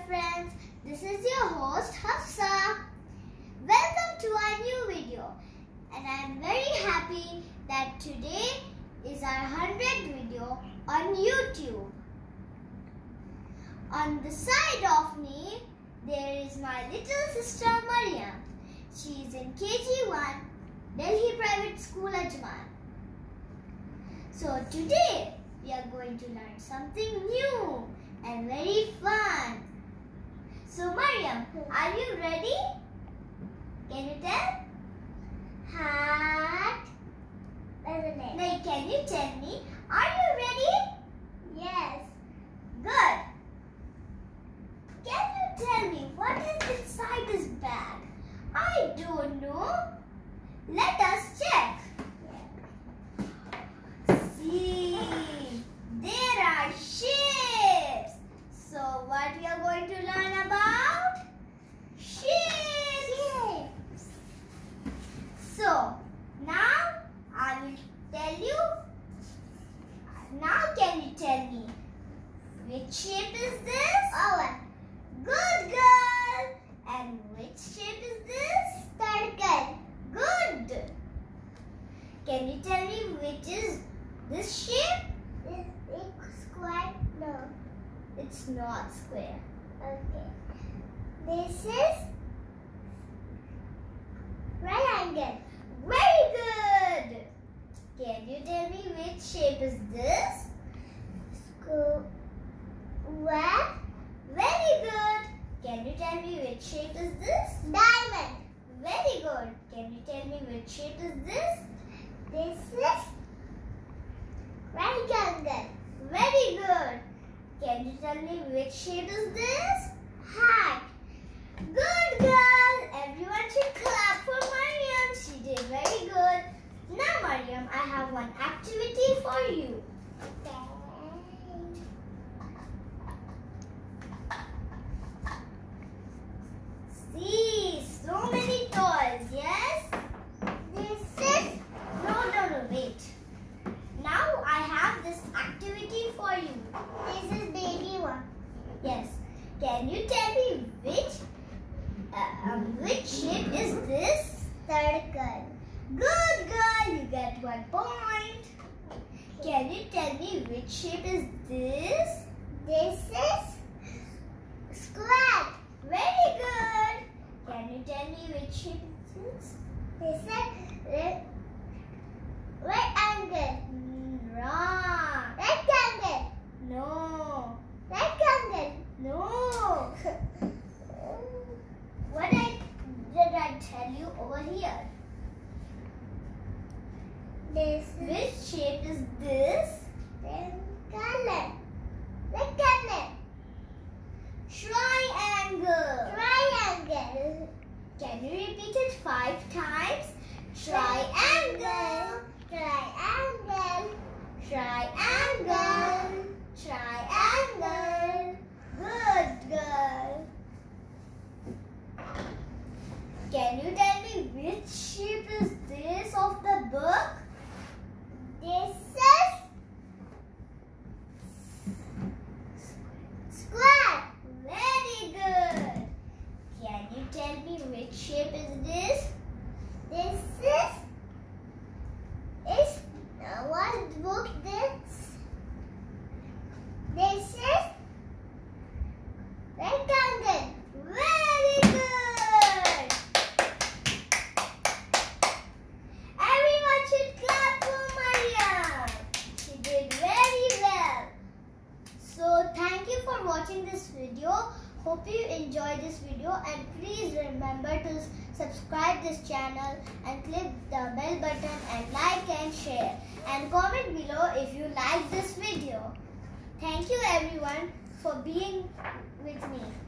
friends, this is your host Hafsa. Welcome to our new video, and I am very happy that today is our 100th video on YouTube. On the side of me, there is my little sister Maryam. She is in KG1, Delhi Private School, Ajman. So today we are going to learn something new and very fun. So Maryam, are you ready? Can you tell? Hat. No, can you tell me? Are you ready? Yes. Good. Can you tell me what is inside this bag? I don't know. Let us check. See, there are shapes. So what we are going to learn about? Shapes. So now I will tell you. Now can you tell me which shape is this? Oval. Good girl. And which shape is this? Circle. Good. Can you tell me which is this shape? Is it square? No. It's not square. Okay. This is triangle. Very good. Can you tell me which shape is this? Square. Very good. Can you tell me which shape is this? Diamond. Very good. Can you tell me which shape is this? This is rectangle. Very good. Can you tell me which shape is this? Heart. Good girl. Everyone should clap for Maryam. She did very good. Now Maryam, I have one activity for you. See, so many toys, yes? This is... No, wait. Now I have this activity for you. This is baby one. Yes. Can you tell me which shape is this? Circle. Good girl, you get 1 point. Can you tell me which shape is this? This is square. Very good. Can you tell me which shape is this? This is rectangle. Wrong. Rectangle. No. Rectangle. No. What did I tell you over here? Which shape is this? Rectangle. Rectangle. Triangle. Triangle. Can you repeat it 5 times? Triangle. Triangle. Triangle. Triangle. Good girl. Can you tell me which shape is this of the book? This is square. Very good. Can you tell me which shape is this? This is what book this? This is rectangle. Very good. Everyone should clap for Maryam. She did very well. So thank you for watching this video. Hope you enjoyed this video, and please remember to subscribe this channel and click the bell button and like and share, and comment below if you like this video. Thank you everyone for being with me.